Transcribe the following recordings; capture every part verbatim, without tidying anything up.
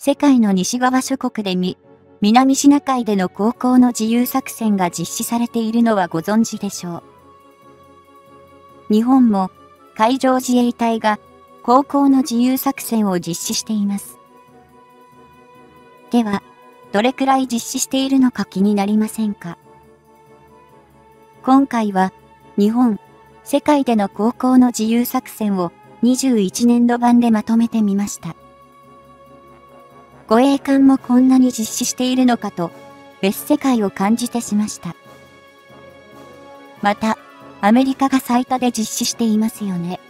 世界の西側諸国でみ、南シナ海での航行の自由作戦が実施されているのはご存知でしょう。日本も海上自衛隊が航行の自由作戦を実施しています。では、どれくらい実施しているのか気になりませんか？今回は、日本、世界での航行の自由作戦をにじゅういちねんど版でまとめてみました。護衛艦もこんなに実施しているのかと、別世界を感じてしました。また、アメリカが最多で実施していますよね。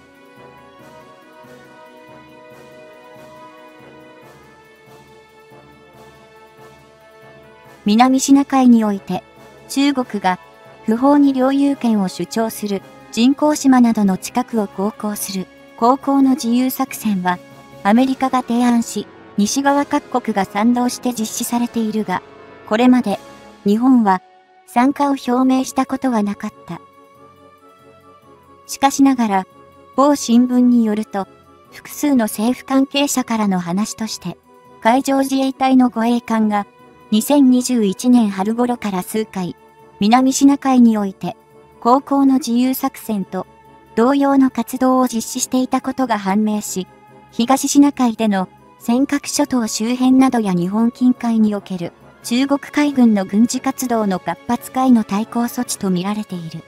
南シナ海において、中国が不法に領有権を主張する人工島などの近くを航行する航行の自由作戦は、アメリカが提案し、西側各国が賛同して実施されているが、これまで日本は参加を表明したことはなかった。しかしながら、某新聞によると、複数の政府関係者からの話として、海上自衛隊の護衛艦がにせんにじゅういちねん春頃から数回、南シナ海において、航行の自由作戦と同様の活動を実施していたことが判明し、東シナ海での尖閣諸島周辺などや日本近海における中国海軍の軍事活動の活発化への対抗措置とみられている。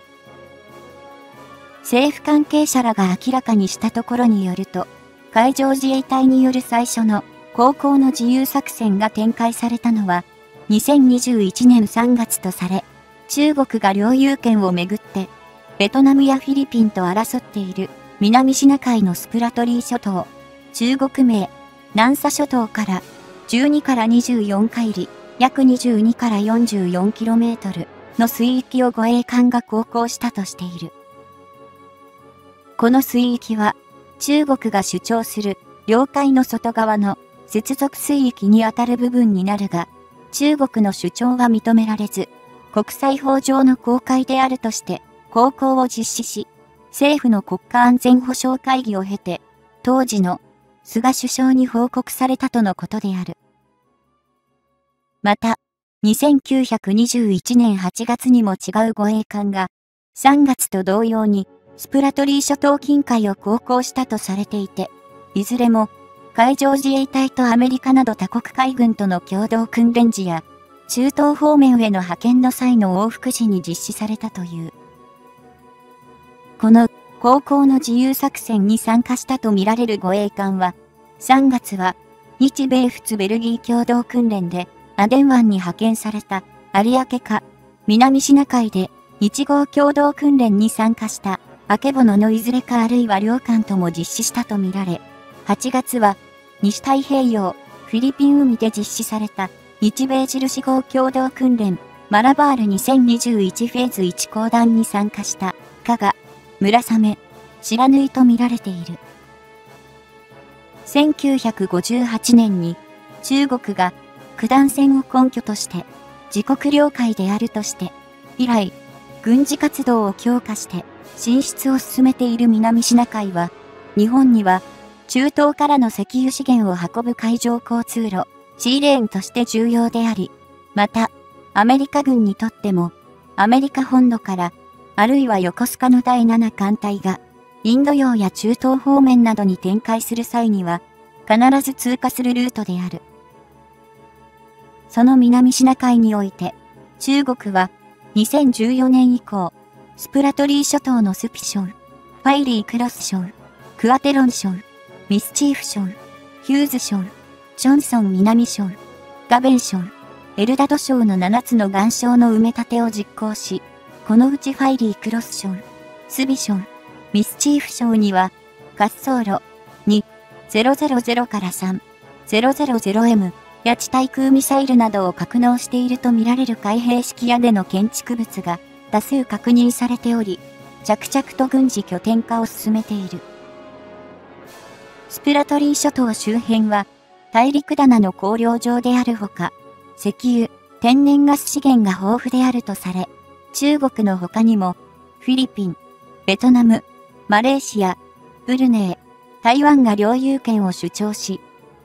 政府関係者らが明らかにしたところによると、海上自衛隊による最初の航行の自由作戦が展開されたのはにせんにじゅういちねんさんがつとされ、中国が領有権をめぐってベトナムやフィリピンと争っている南シナ海のスプラトリー諸島、中国名南沙諸島からじゅうにからにじゅうよんかいり、約にじゅうにからよんじゅうよんキロメートルの水域を護衛艦が航行したとしている。この水域は中国が主張する領海の外側の接続水域にあたる部分になるが、中国の主張は認められず、国際法上の公海であるとして航行を実施し、政府の国家安全保障会議を経て、当時の菅首相に報告されたとのことである。また、せんきゅうひゃくにじゅういちねんはちがつにも違う護衛艦が、さんがつと同様に、スプラトリー諸島近海を航行したとされていて、いずれも、海上自衛隊とアメリカなど他国海軍との共同訓練時や、中東方面への派遣の際の往復時に実施されたという。この、航行の自由作戦に参加したとみられる護衛艦は、さんがつは、日米仏ベルギー共同訓練で、アデン湾に派遣された、有明か、南シナ海で、日豪共同訓練に参加した、あけぼののいずれかあるいは両艦とも実施したとみられ、はちがつは、西太平洋、フィリピン海で実施された、日米印号共同訓練、マラバールにせんにじゅういちフェーズいち公団に参加した、加賀、村雨、白縫と見られている。せんきゅうひゃくごじゅうはちねんに、中国が、九段線を根拠として、自国領海であるとして、以来、軍事活動を強化して、進出を進めている南シナ海は、日本には、中東からの石油資源を運ぶ海上交通路、シーレーンとして重要であり、また、アメリカ軍にとっても、アメリカ本土から、あるいは横須賀のだいなな艦隊が、インド洋や中東方面などに展開する際には、必ず通過するルートである。その南シナ海において、中国は、にせんじゅうよねん以降、スプラトリー諸島のスピ礁、ファイリークロス礁、クアテロン礁、ミスチーフ礁、ヒューズ礁、ジョンソン南礁、ガベン礁、エルダド礁のななつの岩礁の埋め立てを実行し、このうちファイリークロス礁、スビ礁、ミスチーフ礁には、滑走路、に、ゼロゼロゼロからさん、ゼロゼロゼロエム、や地対空ミサイルなどを格納しているとみられる開閉式屋根の建築物が多数確認されており、着々と軍事拠点化を進めている。スプラトリー諸島周辺は大陸棚の工業場であるほか、石油、天然ガス資源が豊富であるとされ、中国の他にもフィリピン、ベトナム、マレーシア、ブルネイ、台湾が領有権を主張し、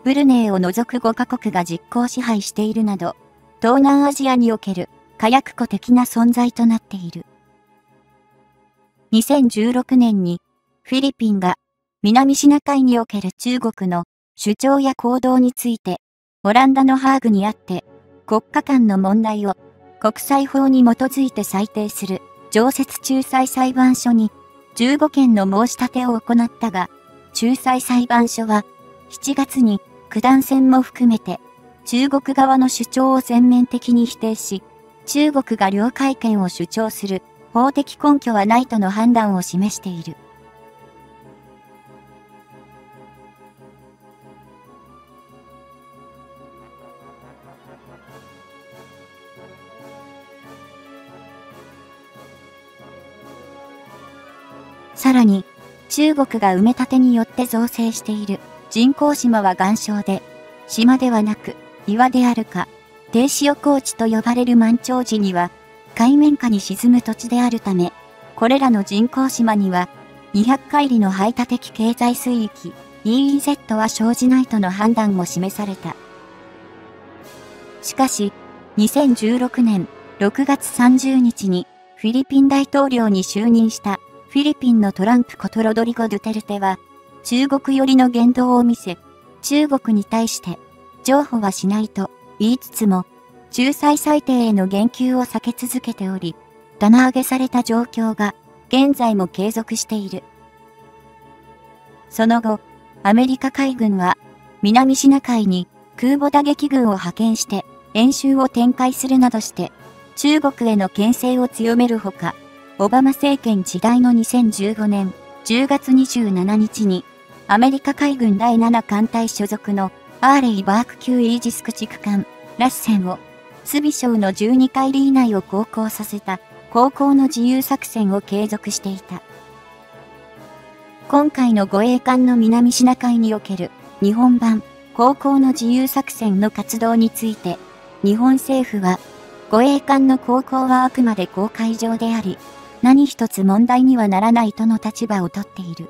ブルネイを除くごカ国が実効支配しているなど、東南アジアにおける火薬庫的な存在となっている。にせんじゅうろくねんにフィリピンが南シナ海における中国の主張や行動についてオランダのハーグにあって国家間の問題を国際法に基づいて裁定する常設仲裁裁判所にじゅうごけんの申し立てを行ったが、仲裁裁判所はしちがつに九段線も含めて中国側の主張を全面的に否定し、中国が領海権を主張する法的根拠はないとの判断を示している。さらに、中国が埋め立てによって造成している人工島は岩礁で、島ではなく岩であるか、低潮高地と呼ばれる満潮時には、海面下に沈む土地であるため、これらの人工島には、にひゃくかいりの排他的経済水域 イーイーゼット は生じないとの判断も示された。しかし、にせんじゅうろくねんろくがつさんじゅうにちにフィリピン大統領に就任したフィリピンのトランプことロドリゴ・ドゥテルテは、中国寄りの言動を見せ、中国に対して譲歩はしないと言いつつも、仲裁裁定への言及を避け続けており、棚上げされた状況が現在も継続している。その後、アメリカ海軍は南シナ海に空母打撃群を派遣して演習を展開するなどして中国への牽制を強めるほか、オバマ政権時代のにせんじゅうごねんじゅうがつにじゅうしちにちにアメリカ海軍だいなな艦隊所属のアーレイ・バーク級イージス駆逐艦ラッセンをスビ礁のじゅうにかいり以内を航行させた航行の自由作戦を継続していた。今回の護衛艦の南シナ海における日本版航行の自由作戦の活動について、日本政府は護衛艦の航行はあくまで公海上であり、何一つ問題にはならないとの立場をとっている。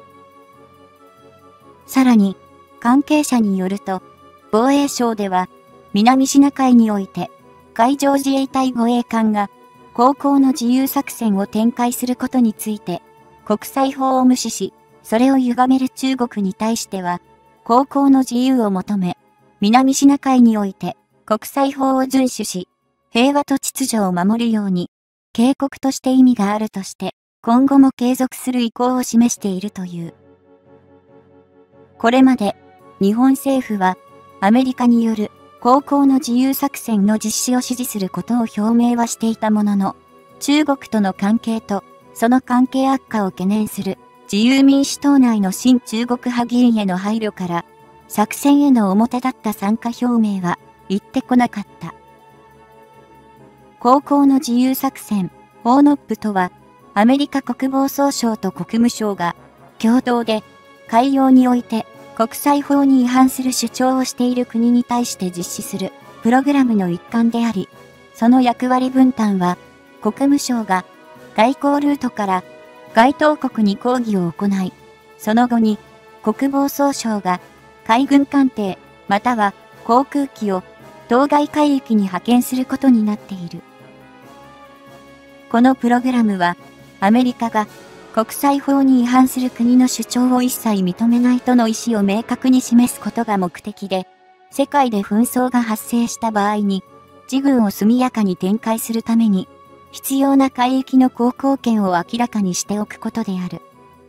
さらに、関係者によると、防衛省では南シナ海において海上自衛隊護衛艦が航行の自由作戦を展開することについて、国際法を無視し、それを歪める中国に対しては、航行の自由を求め、南シナ海において国際法を遵守し、平和と秩序を守るように、警告として意味があるとして、今後も継続する意向を示しているという。これまで、日本政府は、アメリカによる航行の自由作戦の実施を支持することを表明はしていたものの、中国との関係と、その関係悪化を懸念する自由民主党内の親中国派議員への配慮から、作戦への表立った参加表明は言ってこなかった。航行の自由作戦、オーノップとは、アメリカ国防総省と国務省が共同で海洋において国際法に違反する主張をしている国に対して実施するプログラムの一環であり、その役割分担は国務省が外交ルートから該当国に抗議を行い、その後に国防総省が海軍艦艇または航空機を当該海域に派遣することになっている。このプログラムは、アメリカが国際法に違反する国の主張を一切認めないとの意思を明確に示すことが目的で、世界で紛争が発生した場合に、自軍を速やかに展開するために、必要な海域の航行権を明らかにしておくことである。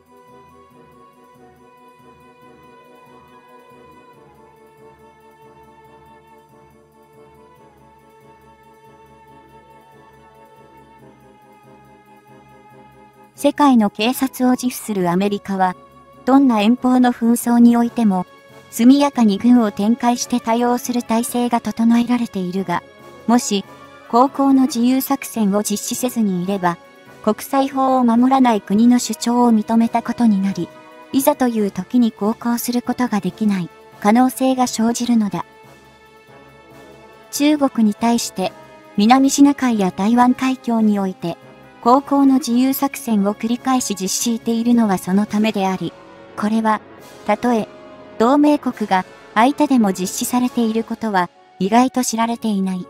世界の警察を自負するアメリカは、どんな遠方の紛争においても、速やかに軍を展開して対応する体制が整えられているが、もし、航行の自由作戦を実施せずにいれば、国際法を守らない国の主張を認めたことになり、いざという時に航行することができない可能性が生じるのだ。中国に対して、南シナ海や台湾海峡において、航行の自由作戦を繰り返し実施しているのはそのためであり、これは、たとえ、同盟国が相手でも実施されていることは意外と知られていない。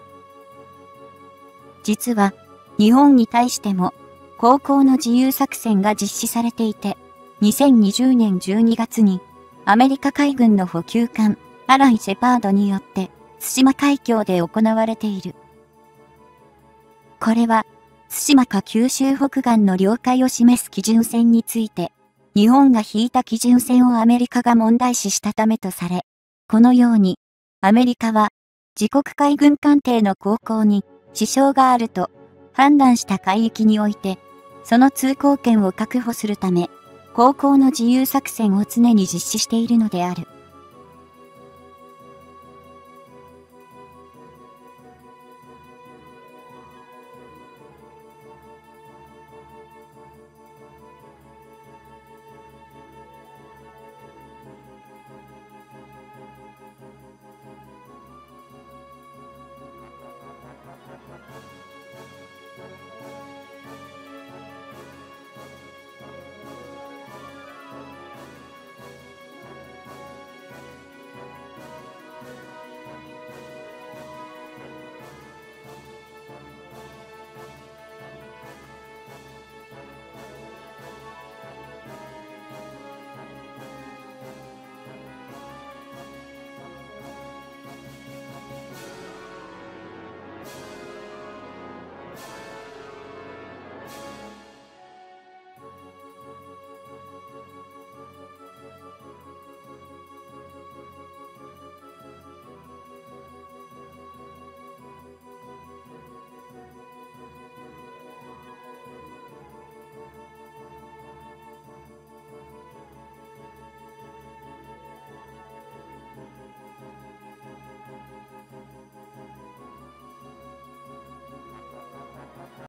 実は、日本に対しても、航行の自由作戦が実施されていて、にせんにじゅうねんじゅうにがつに、アメリカ海軍の補給艦、アラン・シェパードによって、対馬海峡で行われている。これは、対馬か九州北岸の領海を示す基準線について、日本が引いた基準線をアメリカが問題視したためとされ、このように、アメリカは、自国海軍艦艇の航行に支障があると判断した海域において、その通行権を確保するため、航行の自由作戦を常に実施しているのである。